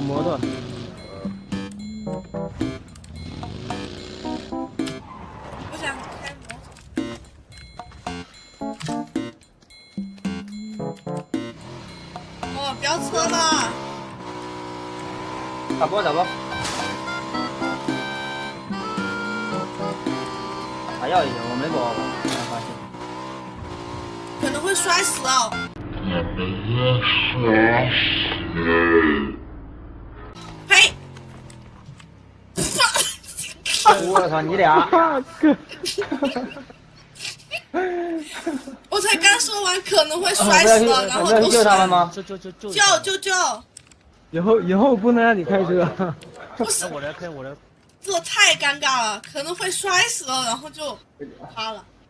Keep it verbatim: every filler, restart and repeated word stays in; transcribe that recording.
摩托。 我想开摩托。哦，飙车了！ 打波打波。还要一个，我没波，我发现。 可能会摔死哦。嘿！ 我操，你俩！ 我才刚说完可能会摔死了，然后就救他们吗？ 救救救救！ 救救救！ 以后以后不能让你开车。 不是， 我来开，我来。 这太尴尬了，可能会摔死了，然后就趴了。